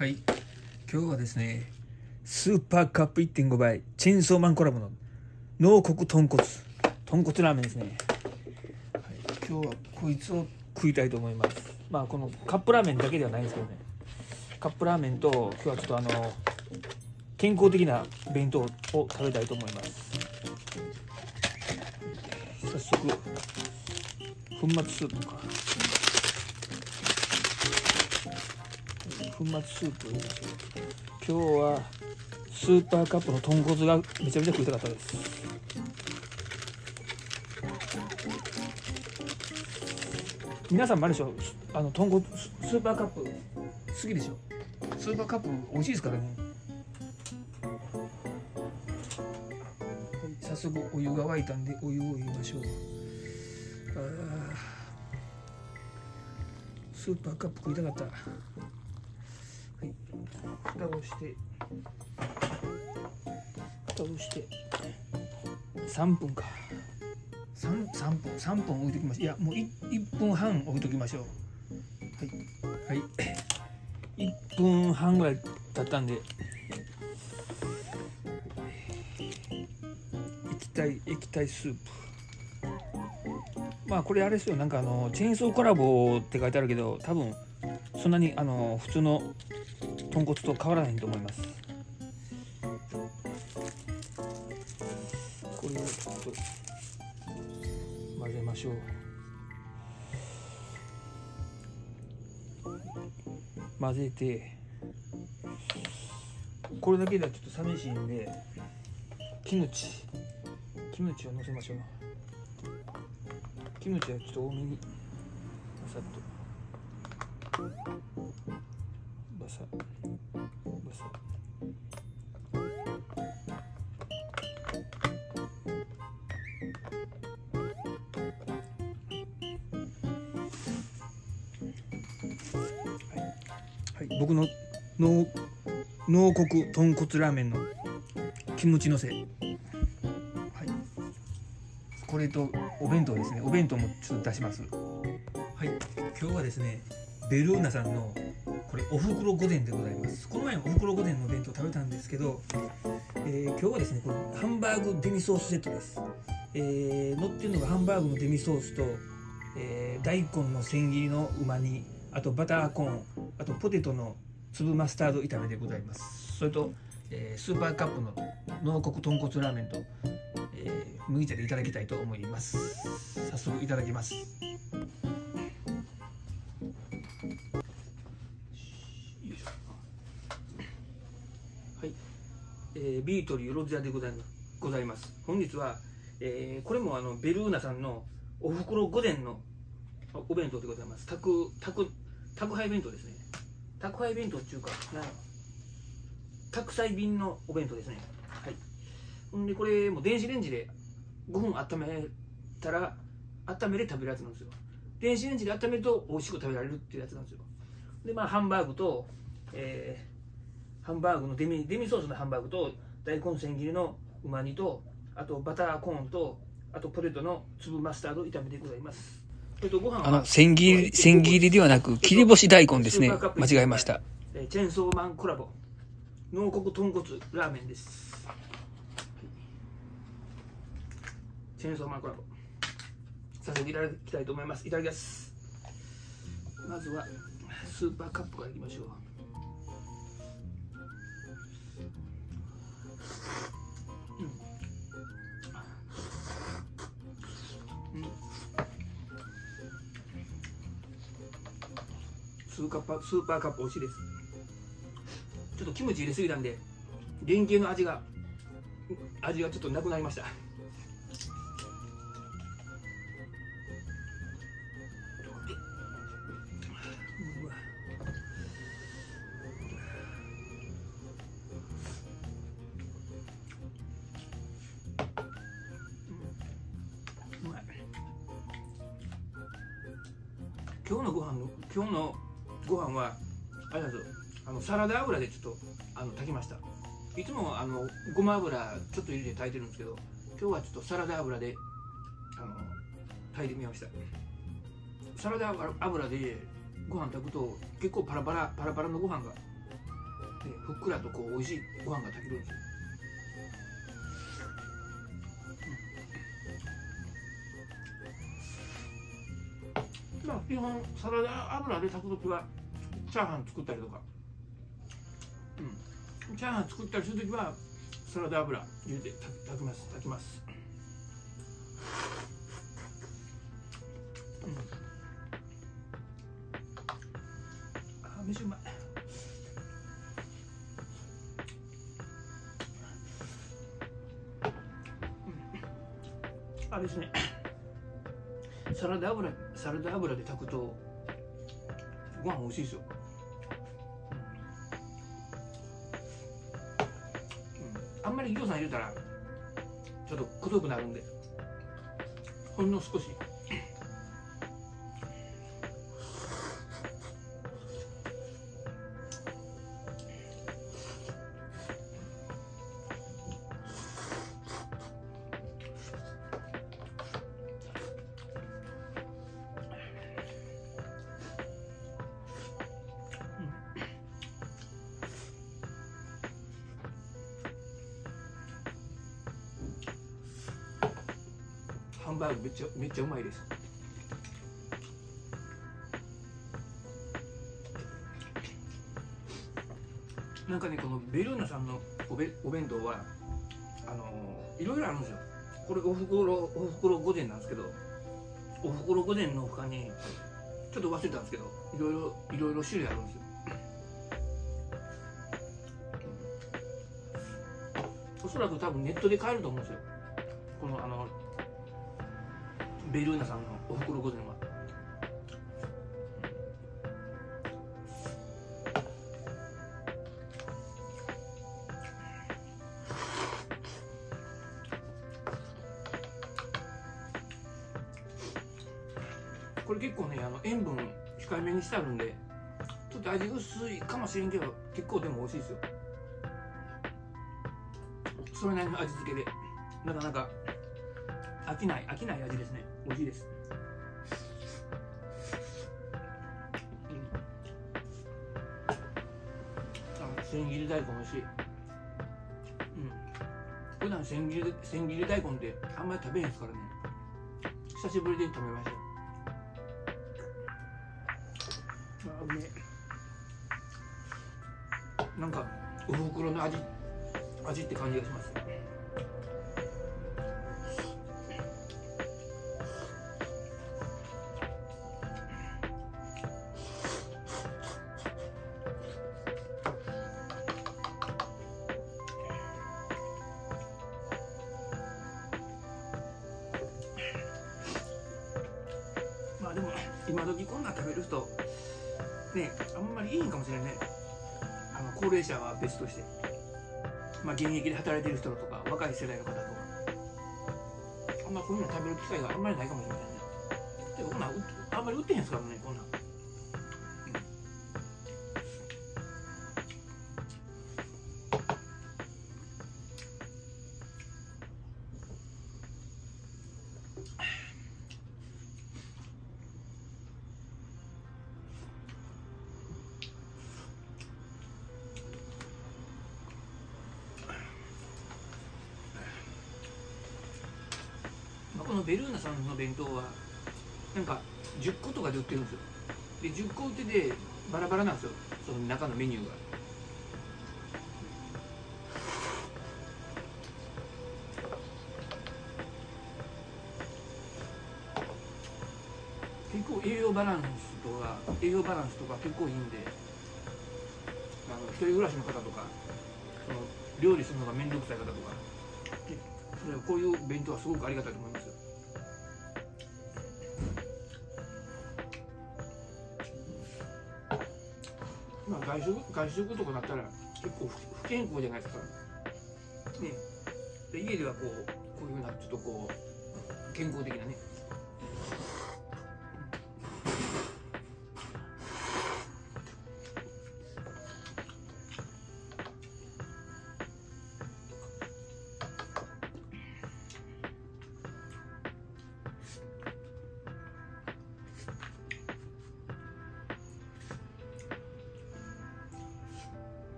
はい、今日はですね、スーパーカップ 1.5 倍チェーンソーマンコラボの濃厚豚骨ラーメンですね。はい、今日はこいつを食いたいと思います。まあこのカップラーメンだけではないんですけどね、カップラーメンと今日はちょっと健康的な弁当を食べたいと思います。早速粉末スープか、粉末スープを入れましょう。今日はスーパーカップの豚骨がめちゃめちゃ食いたかったです。皆さんもあるでしょ、豚骨スーパーカップ好きでしょ。スーパーカップ美味しいですからね。早速お湯が沸いたんでお湯を入れましょう。スーパーカップ食いたかった。はい、蓋をして3分か。3分置いときましょう。いや、もう 1分半置いときましょう。はい、1分半ぐらい経ったんで、液体スープ。まあこれあれですよ、なんかチェーンソーコラボって書いてあるけど、多分そんなに普通の豚骨と変わらないと思います。これをちょっと混ぜましょう。混ぜて、これだけではちょっと寂しいんで、キムチをのせましょう。キムチはちょっと多めにバサッとバサッ。はい、僕の濃厚豚骨ラーメンのキムチのせ。はい、これとお弁当ですね。お弁当もちょっと出します。はい、今日はですね、ベルーナさんのこれおふくろ御膳でございます。この前おふくろ御膳のお弁当食べたんですけど、今日はですね、これハンバーグデミソースセットです。乗ってるのがハンバーグのデミソースと、大根の千切りのうま煮、あとバターコーン、あとポテトの粒マスタード炒めでございます。それと、スーパーカップの濃厚豚骨ラーメンと、麦茶でいただきたいと思います。早速いただきます。はい、ビートリーロゼアでございます。本日は、これもベルーナさんのおふくろ御膳のお弁当でございます。宅配弁当ですね。宅配弁当っていうか宅配便のお弁当ですね。はい。でこれも電子レンジで5分温めて食べるやつなんですよ。電子レンジで温めると美味しく食べられるっていうやつなんですよ。でハンバーグと、ハンバーグのデミソースのハンバーグと大根千切りのうま煮と、あとバターコーンと、あとポテトの粒マスタード炒めでございます。千切りではなく切り干し大根ですね。間違えました。チェーンソーマンコラボ濃厚豚骨ラーメンです。チェーンソーマンコラボさせていただきたいと思います。いただきます。まずはスーパーカップからいきましょう。スーパーカップ美味しいです。ちょっとキムチ入れすぎたんで原型の味がちょっとなくなりました。今日のご飯はあれだぞ、サラダ油でちょっと炊きました。いつもごま油ちょっと入れて炊いてるんですけど、今日はちょっとサラダ油で炊いてみました。サラダ油でご飯炊くと結構パラパラのご飯がふっくらとこう美味しいご飯が炊けるんですよ。まあ基本サラダ油で炊くときはチャーハン作ったりとか、チャーハン作ったりするときはサラダ油入れて炊きます。あ、飯うまい。あれですね、サラダ油で炊くとご飯美味しいですよ。あんまりぎょうさん入れたらちょっとくどくなるんで、ほんの少し。ハンバーグめっちゃうまいです。なんかね、このベルーナさんのお弁当はいろいろあるんですよ。これおふくろ御膳なんですけど、おふくろ御膳の他にちょっと忘れたんですけど、いろいろ種類あるんですよ。おそらく多分ネットで買えると思うんですよ、このベルーナさんのおふくろ御膳は。これ結構ね、塩分控えめにしてあるんでちょっと味薄いかもしれんけど、結構でも美味しいですよ。それなりの味付けでなかなか飽きない味ですね。美味しいです。千切り大根美味しい。普段千切り大根ってあんまり食べへんですからね。久しぶりで食べました。うめえ。なんかおふくろの味って感じがします。まあでも今時こんなん食べる人ね、あんまりいいんかもしれないね。高齢者は別として、まあ、現役で働いてる人とか若い世代の方とか、あんまこういうの食べる機会があんまりないかもしれないね。でこんなんあんまり売ってへんすからね、こんなん。このベルーナさんの弁当はなんか10個とかで売ってるんですよ。で10個売っててバラバラなんですよ、その中のメニューが。結構栄養バランスとか結構いいんで、一人暮らしの方とか、その料理するのが面倒くさい方とか、それこういう弁当はすごくありがたいと思いますよ。まあ外食とかなったら結構不健康じゃないですかね。で家ではこういうふうなちょっとこう健康的なね。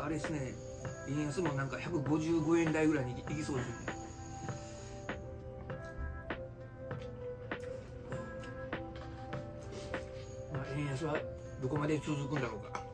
あれですね、円安もなんか155円台ぐらいにいきそうですよね。まあ、円安はどこまで続くんだろうか。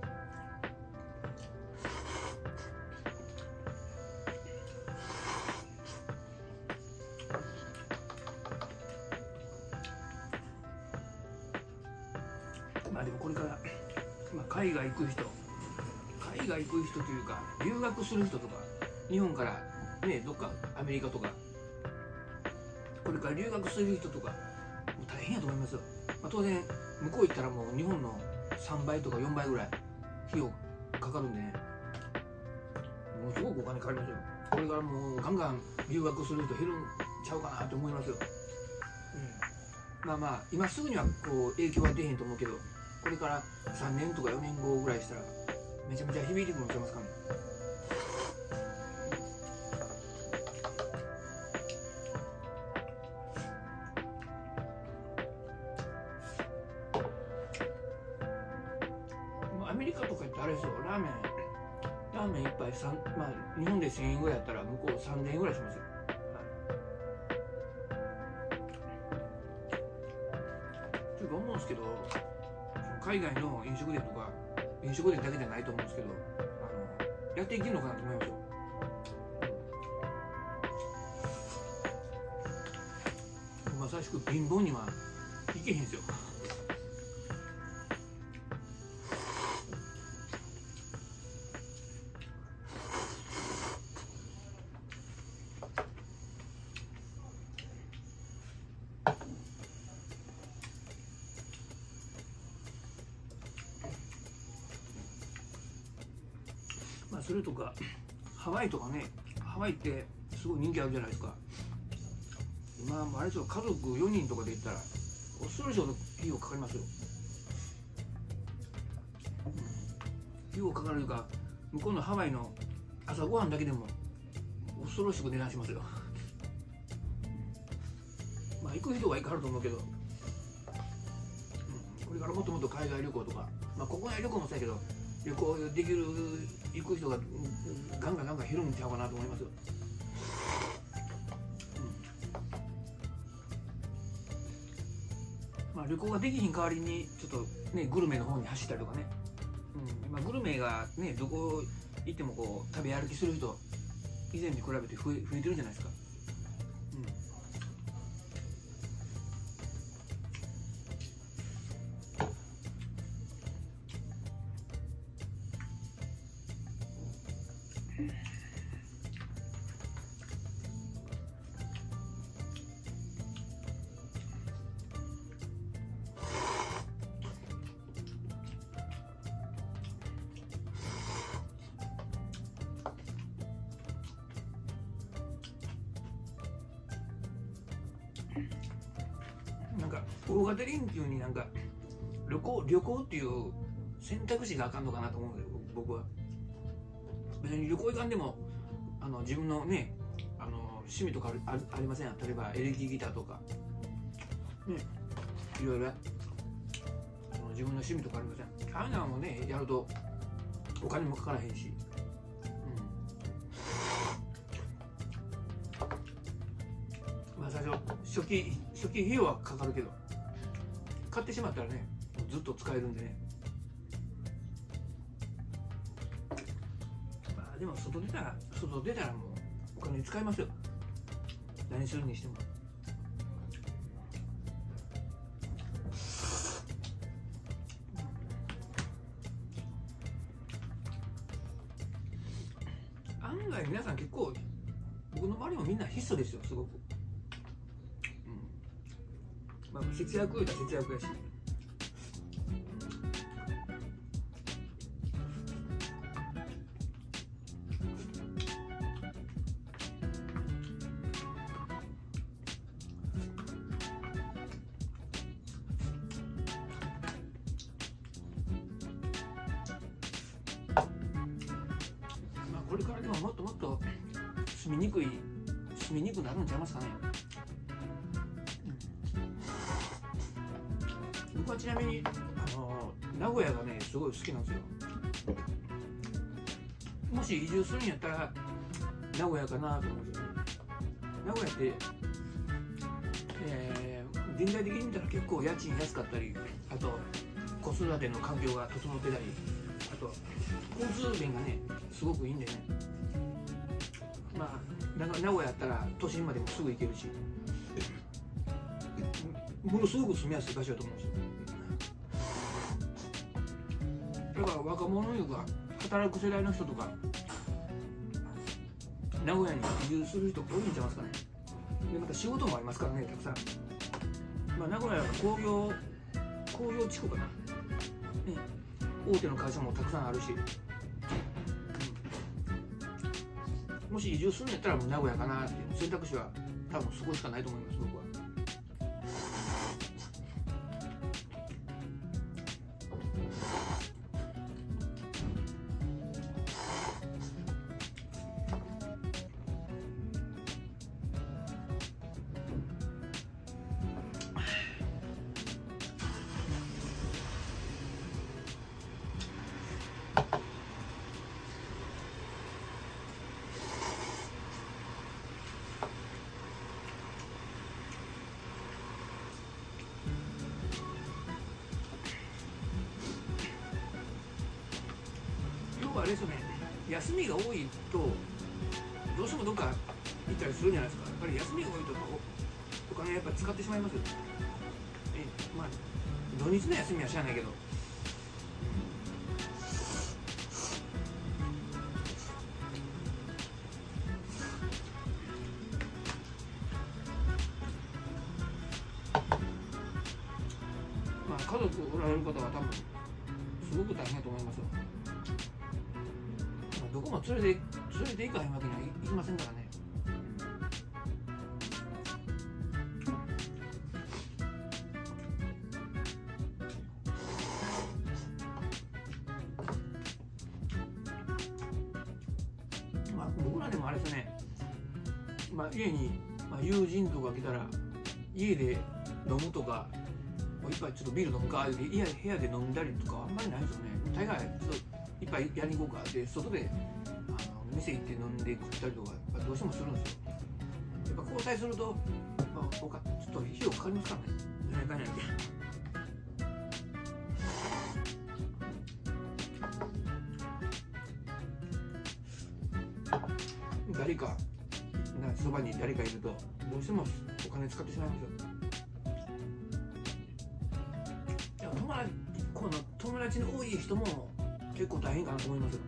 まあでもこれから、まあ、海外行く人というか留学する人とか、日本からねどっかアメリカとかこれから留学する人とかもう大変やと思いますよ。まあ、当然向こう行ったらもう日本の3倍とか4倍ぐらい費用かかるんでね、もうすごくお金かかりますよ。これからもうガンガン留学する人減るんちゃうかなと思いますよ。まあまあ今すぐにはこう影響は出へんと思うけど、これから3年とか4年後ぐらいしたらめちゃめちゃ響いてくるのちゃいますかね。アメリカとか行ってあれですよ、ラーメン1杯まあ日本で1000円ぐらいやったら向こう3000円ぐらいしますよ。というか思うんですけど、海外の飲食店とか、飲食店だけじゃないと思うんですけど、やっていけるのかなと思いますよ。まさしく貧乏にはいけへんですよ。まあそれとかハワイとかね、ハワイってすごい人気あるじゃないですか。今あれですよ、家族4人とかで行ったら恐ろしいほど費用かかりますよ。費用かかるというか、向こうのハワイの朝ごはんだけでも恐ろしく値段しますよ。まあ行く人は行かはると思うけど、これからもっともっと海外旅行とか、まあ国内旅行もそうやけど、旅行できる行く人がガンガン減るんちゃうかなと思いますよ。まあ旅行ができひん代わりにちょっとねグルメの方に走ったりとかね、まあ、グルメがねどこ行ってもこう食べ歩きする人以前に比べて増えてるじゃないですか。なんか大型連休になんか旅行っていう選択肢があかんのかなと思うんだよ、僕は。別に旅行行かんでも自分のね趣味とかありません？例えばエレキギターとかね、いろいろ自分の趣味とかありません？ああいうのもねやるとお金もかからへんし、まあ最初初期費用はかかるけど、買ってしまったらねずっと使えるんでね。まあでも外出たらもうお金使いますよ、何するにしても。案外皆さん結構僕の周りもみんな質素ですよ、すごく。まあ節約や節約やし、これからでももっともっと住みにくなるんちゃいますかね。僕はちなみに名古屋がねすごい好きなんですよ。 もし移住するんやったら名古屋かなと思うんですよね。名古屋って、全体的に見たら結構家賃安かったり、あと子育ての環境が整ってたり、あと交通便がねすごくいいんでね、まあ名古屋やったら都心までもすぐ行けるし、ものすごく住みやすい場所だと思うんですよ。だから若者いうか働く世代の人とか名古屋に移住する人多いんちゃいますかね。でまた仕事もありますからね、たくさん。まあ、名古屋は工業地区かな、ね、大手の会社もたくさんあるし、もし移住するんやったらもう名古屋かなっていう選択肢は多分そこしかないと思います、僕は。あれですよね、休みが多いとどうしてもどっか行ったりするじゃないですか。やっぱり休みが多いとお金やっぱ使ってしまいますよね。まあ土日の休みは知らないけど、まあ家族おられる方は多分すごく大変だと思いますよ。どこも連れて行かへんわけにはいきませんからね。まあ僕らでもあれですね、まあ、家に、友人とか来たら家で飲むとか、一杯ちょっとビール飲むかって部屋で飲んだりとかあんまりないですよね。大概ちょっと一杯やりに行こうかで外で店行って飲んで食ったりとかどうしてもするんですよ。やっぱ交際すると、ちょっと費用かかりますからね。何かね。誰かそばに誰かいるとどうしてもお金使ってしまいますよ。友達の多い人も結構大変かなと思いますよ。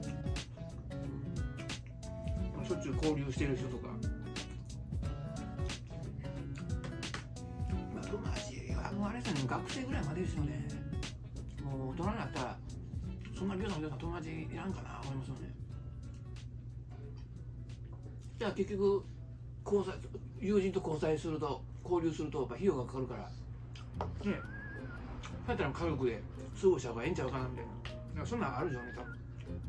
しょっちゅう交流してる人とか、友達はもうあれですね、学生ぐらいまでですよね。もう大人になったらそんな量の友達いらんかな思いますよね。じゃあ結局友人と交流するとやっぱ費用がかかるからね、そうやったら家族で過ごした方がええんちゃうかなみたいな、そんなんあるでしょうね多分。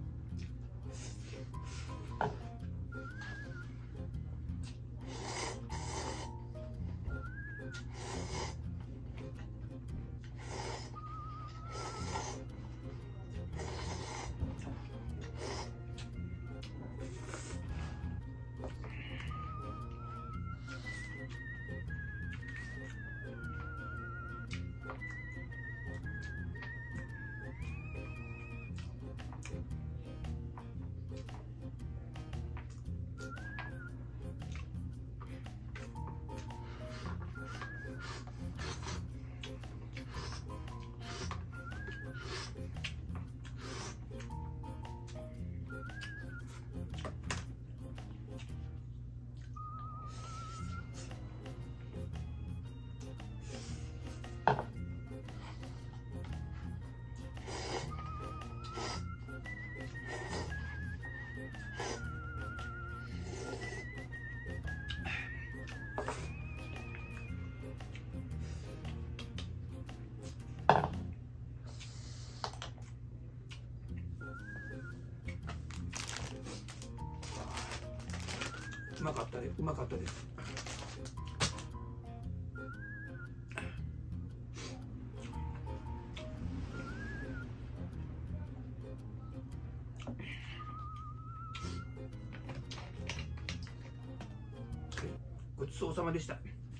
うまかったです。 そうさまでした。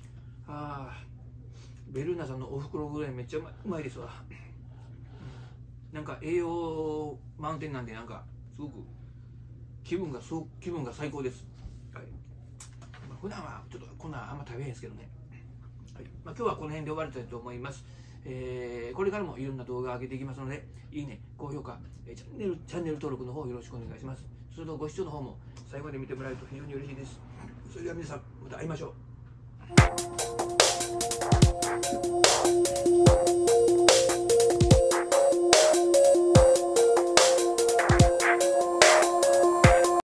ベルーナさんのおふくろぐらいめっちゃうまいですわ。なんか栄養満点なんで、なんかすごく気分が最高です。はい。普段はちょっとこんなんあんま食べへんですけどね。はい。今日はこの辺で終わりたいと思います。これからもいろんな動画を上げていきますので、いいね、高評価、チャンネル登録の方よろしくお願いします。それとご視聴の方も最後まで見てもらえると非常に嬉しいです。それでは皆さん、また会いましょう。